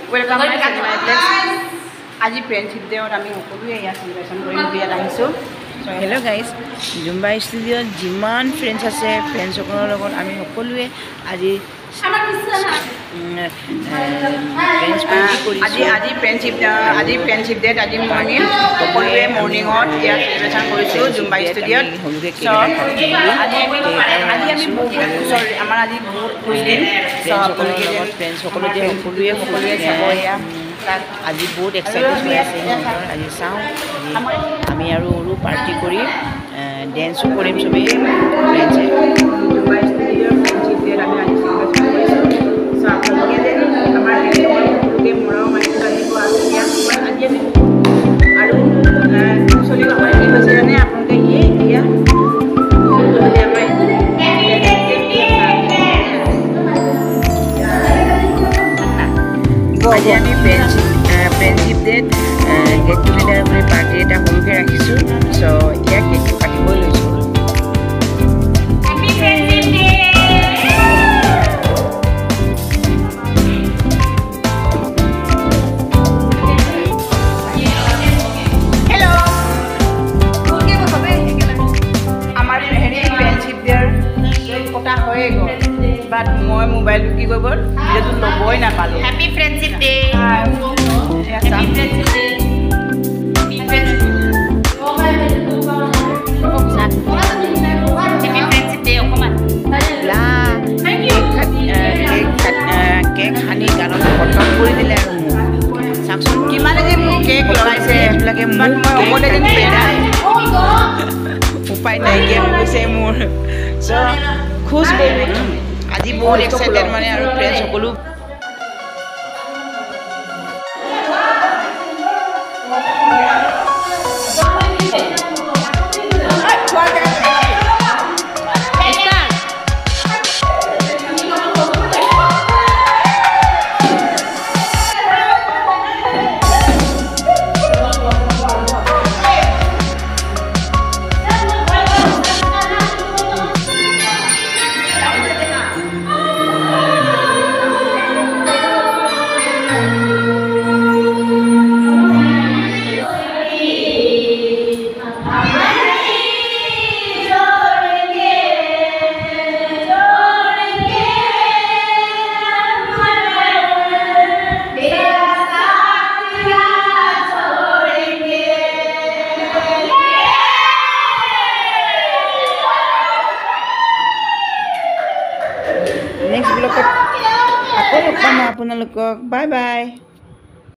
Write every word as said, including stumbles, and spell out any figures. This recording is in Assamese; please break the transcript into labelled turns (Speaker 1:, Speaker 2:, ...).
Speaker 1: Welcome to my place. আজি ফ্ৰেণ্ডশিপ ডেত আমি সকলোৱে ইয়াত সেলিব্ৰেশ্যন কৰিম বুলি আহিছোঁ। সো হেল্ল' গাইজ, জুম্বা ষ্টুডিঅ'ত যিমান ফ্ৰেণ্ডছ আছে ফ্ৰেণ্ডসকলৰ লগত আমি সকলোৱে আজি আজি আজি ফ্ৰেণ্ডশিপ আজি ফ্ৰেণ্ডশিপ ডেত আজি মৰ্ণিং সকলোৱে মৰ্ণিঙত ইয়াত সেলিব্ৰেশ্যন কৰিছোঁ জুম্বা ষ্টুডিঅ'ত। আজি আজি আমি চৰি আমাৰ আজি বহুত খুশ দিন ফ্ৰেণ্ডসকলৰ লগত ফ্ৰেণ্ডসকলে যে সকলোৱে সকলোৱে চাব এয়া আজি বহুত এক্সাইটেড হৈ আছে সিহঁতৰ। আজি চাওঁ আমি আৰু সৰু পাৰ্টি কৰি ডেন্সো কৰিম চবেই ফ্ৰেণ্ডছে। আৰু চলি আমাৰ কি হৈছে জানে আপোনালোকে ইয়ে এতিয়া আজি আমি ফ্ৰেণ্ডশিপ ফ্ৰেণ্ডশিপ ডেত গেট টুগেডাৰ কৰি পাৰ্টি এটা সৰুকৈ ৰাখিছোঁ। চ' ইয়াক কেকটো কাটিবই লৈছোঁ। আমাৰ হেৰি ফ্ৰেণ্ডশিপ ডেৰ কটা হৈয়ে গ'ল, বাট মই মোবাইলটো কি হৈ গ'ল যিহেতু ল'বই নাপালোঁ।
Speaker 2: Happy Friendship Day.
Speaker 1: Happy
Speaker 2: Friendship Day. Happy Friendship Day. Okoman.
Speaker 1: La. Thank you. Cake honey ganon bottom কৰি দিলে আৰু চাকচোন কিমানে যে মোক কেক লগাইছে লাগে মোক অকলে যেন পেলাই উপায় নাইকিয়া হৈ গৈছে মোৰ। চ' খুশ বহুত আজি বহুত এক্সাইটেড মানে আৰু ফ্ৰেণ্ডছ সকলো নেক্সট ব্লগত আকৌ লগ পাম আপোনালোকক। Bye bye.